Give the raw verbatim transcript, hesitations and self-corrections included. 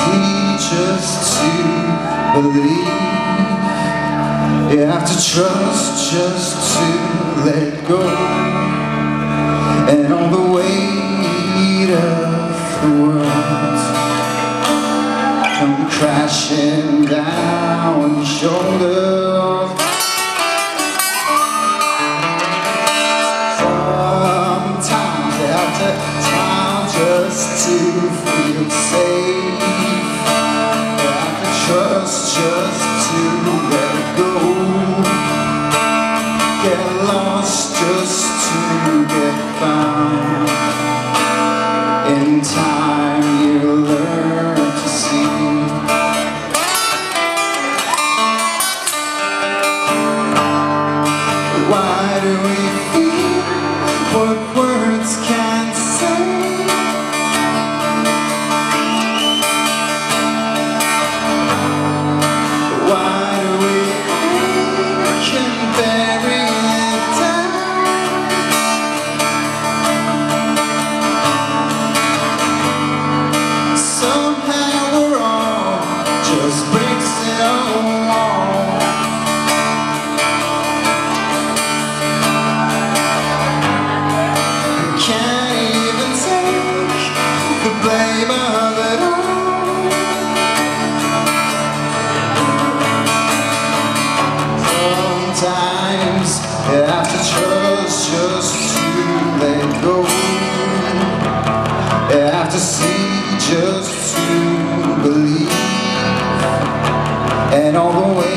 see just to believe. You have to trust just to let go. And all the weight of the world come crashing down on your shoulders. Sometimes you have to time just to feel safe. You have to trust just to let it go. Get lost just to get found. In time you learn to see. Why do we feel what words can't say? Why do we ache and bury it down? Somehow we're all just bricks in a wall. Can't even take the blame of it all. Sometimes you have to trust just to let go. You have to see just to believe. And all the way